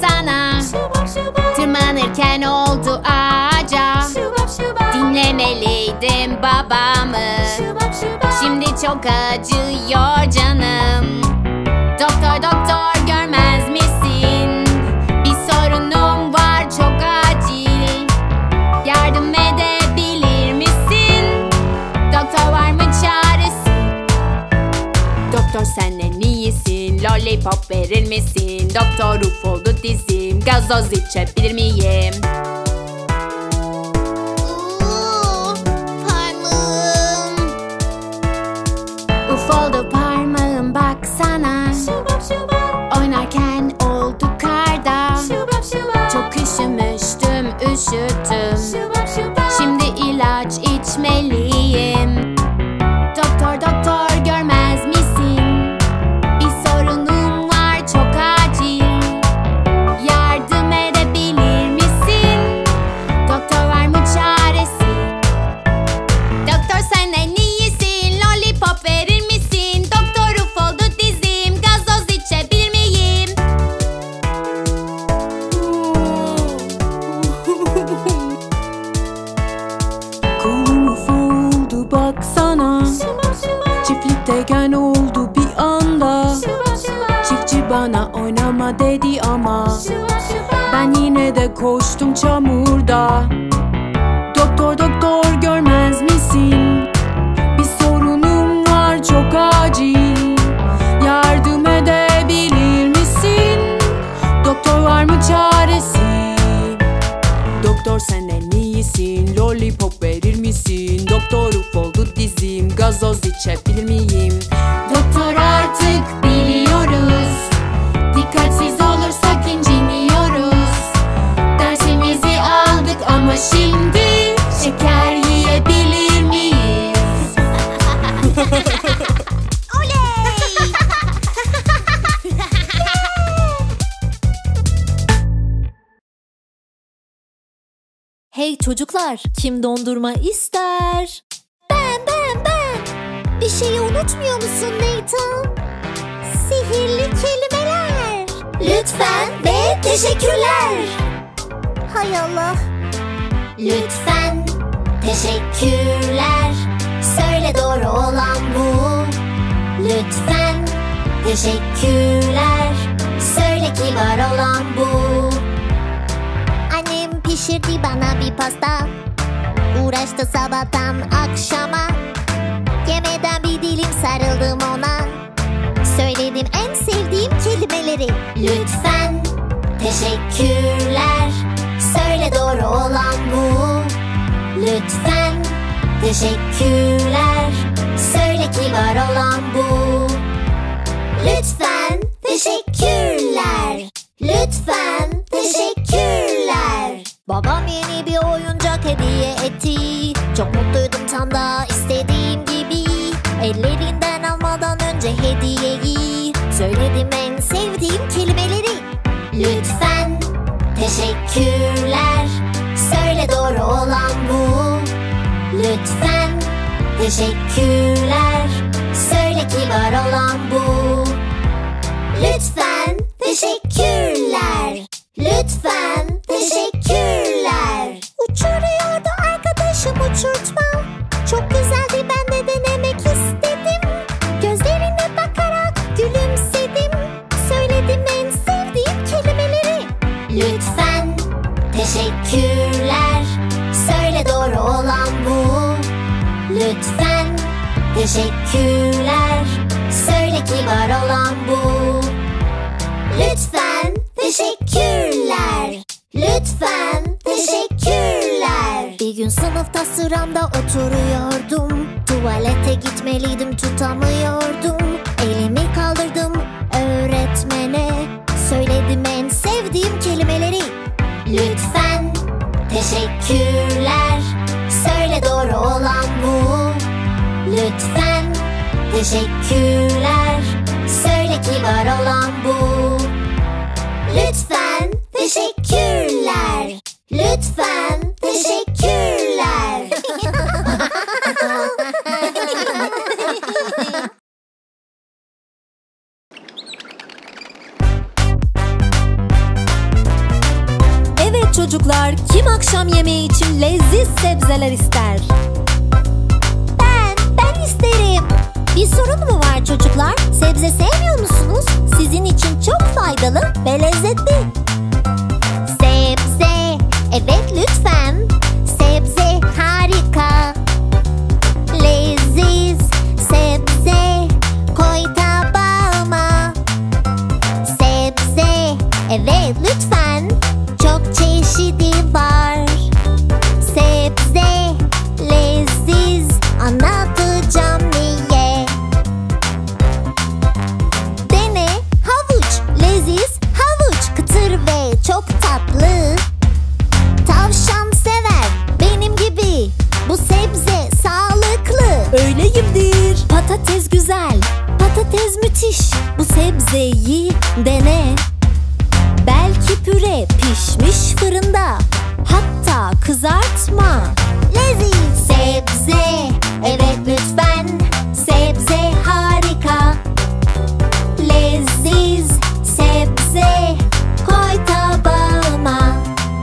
baksana. Tırmanırken oldu ağaca. Dinlemeliydim babamı. Şimdi çok acıyor canım. Doktor doktor görmez misin? Bir sorunum var çok acil. Yardım edebilir misin? Doktor var mı çaresi? Doktor sen en iyisin. Lollipop verir misin? Doktor uf oldu dizim. Gazoz içebilir miyim? Parmağım. Uf oldu parmağım baksana. Oynarken oldu karda. Çok üşümüştüm, üşüttüm. Şimdi ilaç içmeliyim. Doktor doktor görmez misin? Bir sorunum var çok acil. Yardım edebilir misin? Doktor var mı çaresi? Doktor sen en iyisin. Lollipop verir misin? Doktor uf oldu dizim. Gazoz içebilir miyim? Kolum uf oldu baksana. Çiftlikteyken oldu bir anda. Çiftçi bana oynama dedi ama ben yine de koştum çamurda. Doktor doktor görmez misin? Bir sorunum var çok acil. Yardım edebilir misin? Doktor var mı çaresi? Doktor sen en iyisin. Lollipop verir misin? Doktor uf oldu dizim. Gazoz içebilir miyim? Doktor artık biliyoruz. Dikkatsiz olursak inciniyoruz. Dersimizi aldık ama şimdi şeker yiyebilir miyiz? Oley! Hey çocuklar, kim dondurma ister? Ben. Bir şeyi unutmuyor musun Nathan? Sihirli kelimeler. Lütfen ve teşekkürler. Hay Allah. Lütfen, teşekkürler. Söyle doğru olan bu. Lütfen, teşekkürler. Söyle kibar olan bu. Annem pişirdi bana bir pasta. Uğraştı sabahtan akşama. Yemeden bir dilim sarıldım ona. Söyledim en sevdiğim kelimeleri. Lütfen, teşekkürler. Söyle doğru olan bu. Lütfen, teşekkürler. Söyle kibar olan bu. Lütfen, teşekkürler. Lütfen, teşekkürler. Babam yeni bir oyuncak hediye etti. Çok mutluydum tam da istediğim gibi. Ellerinden almadan önce hediyeyi söyledim en sevdiğim kelimeleri. Lütfen, teşekkürler. Söyle doğru olan bu. Lütfen, teşekkürler. Söyle kibar olan bu. Lütfen, teşekkürler. Lütfen, teşekkürler. Uçuruyordu arkadaşım uçurtma. Çok güzeldi, ben de denemek istedim. Gözlerine bakarak gülümsedim. Söyledim en sevdiğim kelimeleri. Lütfen, teşekkürler. Söyle doğru olan bu. Lütfen, teşekkürler. Söyle kibar olan bu. Lütfen, teşekkürler. Lütfen, teşekkürler. Bir gün sınıfta sıramda oturuyordum. Tuvalete gitmeliydim, tutamıyordum. Elimi kaldırdım öğretmene. Söyledim en sevdiğim kelimeleri. Lütfen, teşekkürler. Söyle doğru olan bu. Lütfen, teşekkürler. Söyle kibar olan bu. Lütfen, teşekkürler. Lütfen, teşekkürler. çocuklar, kim akşam yemeği için leziz sebzeler ister? Ben isterim. Bir sorun mu var çocuklar? Sebze sevmiyor musunuz? Sizin için çok faydalı ve lezzetli. Sebze, evet lütfen. Sebze harika. Leziz sebze, koy tabağıma. Sebze, evet lütfen. Çok çeşidi var. Sebze, leziz, anlatacağım niye. Dene havuç, leziz havuç, kıtır ve çok tatlı. Tavşan sever benim gibi, bu sebze sağlıklı. Öyleyimdir. Patates güzel, patates müthiş, bu sebzeyi dene. Belki püre pişmiş fırında, hatta kızartma. Leziz sebze, evet lütfen. Sebze harika. Leziz sebze, koy tabağıma.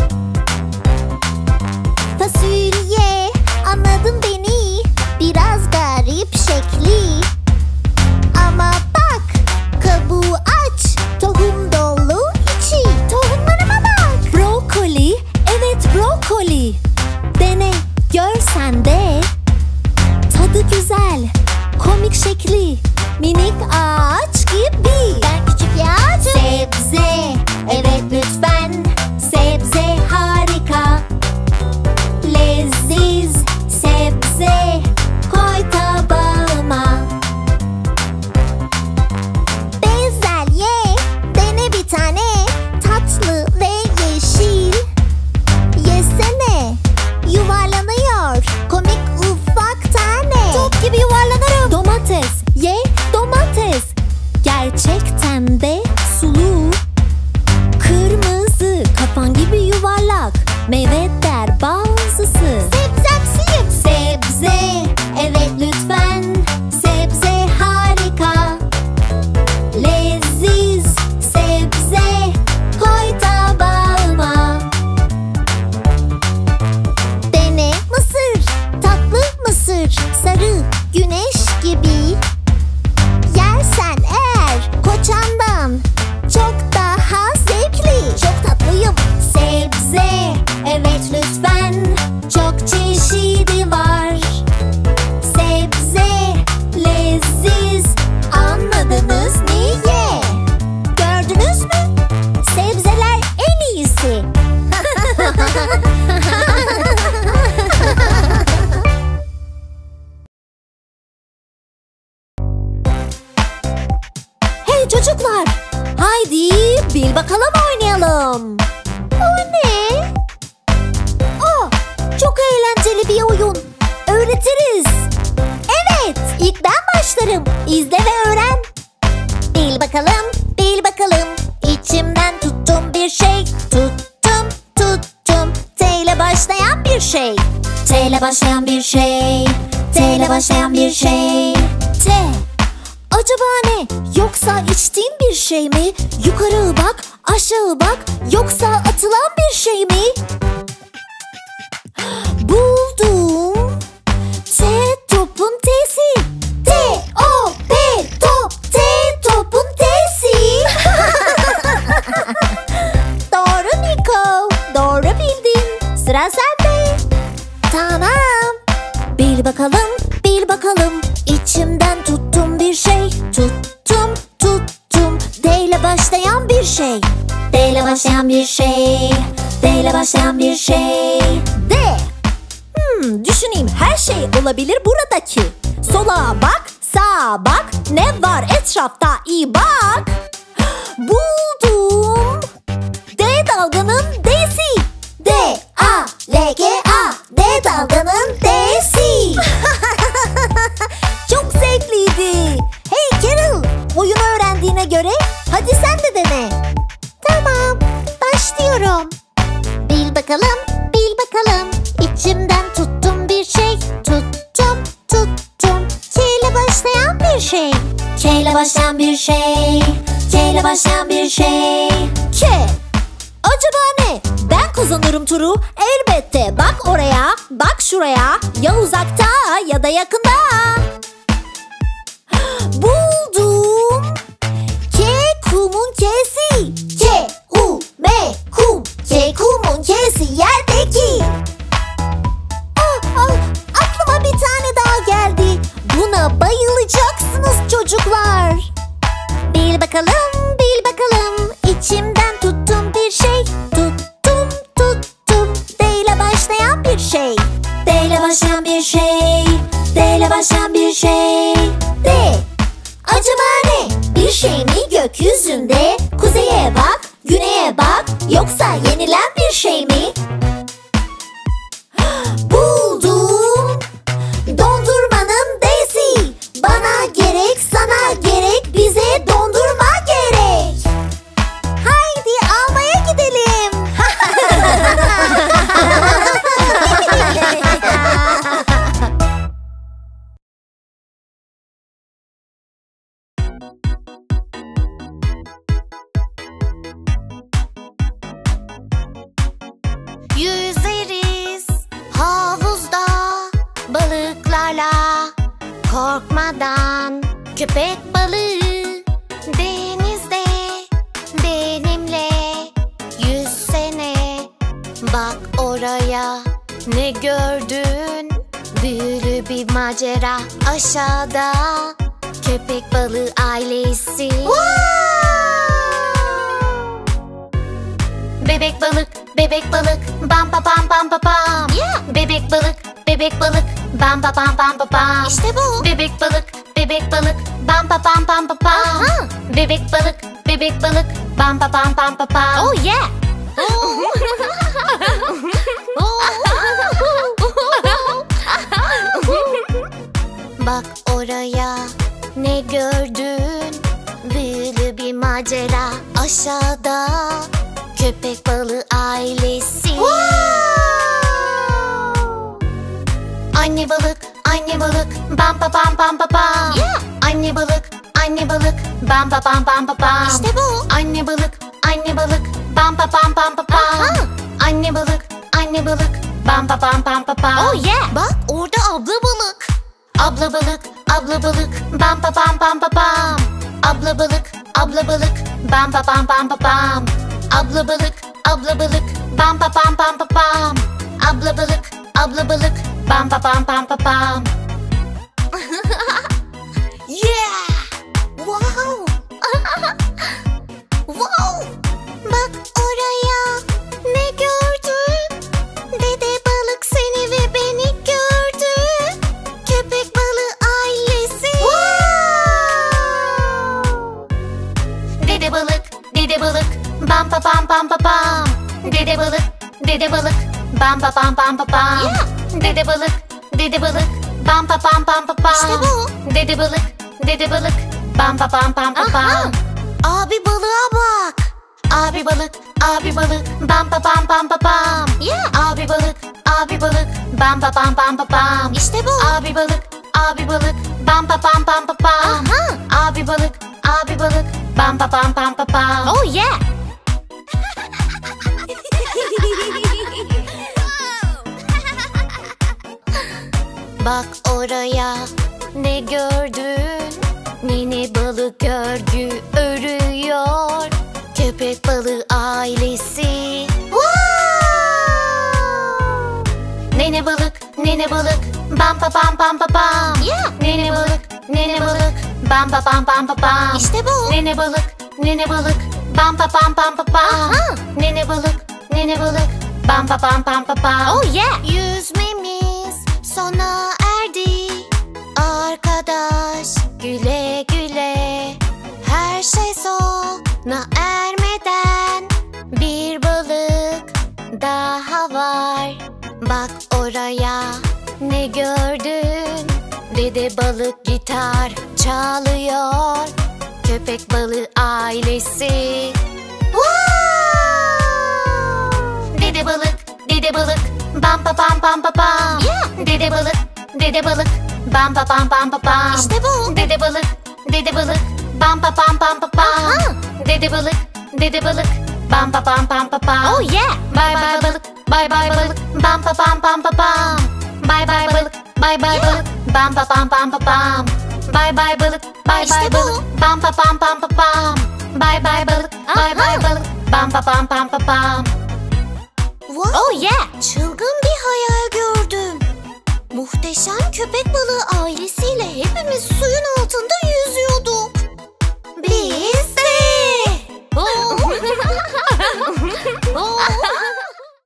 Fasulye, anladın beni, biraz garip şekli. Ama bak, kabuğu aç, tohum dolu içi. Tohumlarıma bak. Brokoli, evet brokoli. Dene, gör sen de. Tadı güzel, komik şekli, minik ağaç gibi. Ben küçük bir ağacım. Sebze, evet lütfen. Sebze harika. Leziz sebze, koy tabağıma. Bezelye, dene bir tane. Tatlı ve yeşil. Yesene, yuvarlanıyor. Komik ufak tane. Top gibi yuvarlanırım. Domates, ye domates. Gerçekten de sulu. Kırmızı, kafan gibi yuvarlak. Meyve der bazısı. Sebzemsiyim. Sebze, evet lütfen. Sebze harika. Leziz sebze, koy tabağıma. Dene mısır, tatlı mısır, sarı güneş gibi. Yersen eğer koçandan, çok daha zevkli. Çok tatlıyım. Sebze, evet lütfen. Çok çeşidi var. Sebze, leziz, anladınız niye? Gördünüz mü? Sebzeler en iyisi. Hey çocuklar, haydi bil bakalım oynayalım. O ne? Çok eğlenceli bir oyun. Öğretiriz. Evet, ilk ben başlarım. İzle ve öğren. Bil bakalım, bil bakalım. İçimden tuttum bir şey. Tuttum, tuttum. T ile başlayan bir şey. T ile başlayan bir şey. T ile başlayan bir şey. T. Acaba ne? Yoksa içtiğin bir şey mi? Yukarı bak, aşağı bak. Yoksa atılan bir şey mi? Buldum. T topun T'si. T-O-P top. T topun T'si. Doğru Niko. Doğru bildin. Sıra sende. Tamam. Bil bakalım, bil bakalım. İçimden tuttum bir şey. Tuttum, tuttum. D ile başlayan bir şey. D ile başlayan bir şey. D ile başlayan bir şey. D. Düşüneyim, her şey olabilir buradaki. Sola bak, sağa bak. Ne var etrafta, iyi bak. Buldum. D dalganın D'si. D-A-L-G-A. D dalganın D'si. Çok zevkliydi. Hey Carol, oyunu öğrendiğine göre hadi sen de dene. Tamam, başlıyorum. Bil bakalım, bil bakalım. İçimden tuttum bir şey. Tuttum, tuttum. K ile başlayan bir şey. K ile başlayan bir şey. K ile başlayan bir şey. K. Acaba ne? Ben kazanırım konturu elbette. Bak oraya, bak şuraya, ya uzakta ya da yakında. Buldum. K kumun K'si. K U M kum. K kumun K'si yerdeki. Aklıma bir tane daha geldi. Buna bayılacaksınız çocuklar. Bil bakalım, bil bakalım. İçimden tuttum bir şey. Tuttum, tuttum. D ile başlayan bir şey. D ile başlayan bir şey. D ile başlayan bir şey. D. Acaba ne? Bir şey mi gökyüzünde? Kuzeye bak, güneye bak. Yoksa yenilen bir şey mi? Buldum. Dondurmanın D'si. Bana gerek, sana gerek, bize dondurma gerek. Haydi almaya gidelim. Yüzeriz havuzda balıklarla, korkmadan. Köpek balığı denizde benimle yüzsene. Bak oraya, ne gördün? Büyülü bir macera aşağıda. Köpek balığı ailesi. Bebek balık, bebek balık, bam pa pam pam pa pam. Bebek balık, bebek balık, bam pa pam pam pa pam. İşte bu. Bebek balık, bebek balık, bam pa pam pam pa pam. Bebek balık, bebek balık, bam pa pam pam pa pam. Oh yeah. Bak oraya, ne gördün? Büyülü bir macera aşağıda. Köpek balığı ailesi. Anne balık, anne balık, bam pa pam pam pa pam. Anne balık, anne balık, bam pa pam pam pa pam. İşte bu. Anne balık, anne balık, bam pa pam pam pa pam. Anne balık, anne balık, bam pa pam pam pa pam. Oh yeah. Bak orada abla balık. Abla balık, abla balık, bam pa pam pam pa pam. Abla balık, abla balık, bam pa pam pam pa pam. Abla balık, abla balık, bam pa pam pam pa pam. Abla balık, abla balık, bam pa pam pam pa pam. Yeah! Wow! Wow! Bak oraya, ne gördün? Dede balık seni ve beni gördü. Köpek balığı ailesi. Wow! Dede balık, dede balık, bam pa pam pam pa pam. Dede balık, dede balık, bam pa pam pam pa pam. Dede balık, dede balık, bam pa pam pam pa pam. İşte bu. Dede balık, dede balık, bam pa pam pam pa pam. Abi balığa bak. Abi balık, abi balık, bam pa pam pam pa pam. Abi balık, abi balık, bam pa pam pam pa pam. İşte bu. Abi balık, abi balık, bam pa pam pam pa pam. Abi balık, abi balık, bam pa pam pam pa pam. Oh yeah. Bak oraya, ne gördün? Nene balık örgü örüyor. Köpek balığı ailesi. Nene balık, nene balık, bam pa pam pam pa pam. Nene balık, nene balık, bam pa pam pam pa pam. İşte bu. Nene balık, nene balık, bam pa pam pam pa pam. Nene balık, nene balık, bam pa pam pam pa pam. Oh yeah. Yüzmemiz sona erdi. Arkadaş güle güle. Her şey sona ermeden bir balık daha var. Bak oraya, ne gördün? Dede balık gitar çalıyor. Köpek balığı ailesi. Dede balık, dede balık, bam pa pam pam pa pam. Dede balık, dede balık, bam pa pam pam pa pam. İşte bu. Dede balık, dede balık, bam pa pam pam pa pam. Dede balık, dede balık, bam pa pam pam pa pam. Oh yeah. Bye bye balık, Bay bay balık, bam pa pam pam pa pam. Bay bay balık, bay bay balık, bam pa pam pam pa pam. Bay bay balık, bay bay balık, bam pa pam pam pa pam. Bay bay balık, bay bay balık, bam pa pam pam pa pam. Wow, Oh yeah! çılgın bir hayal gördüm. Muhteşem köpek balığı ailesiyle hepimiz suyun altında yüzüyorduk.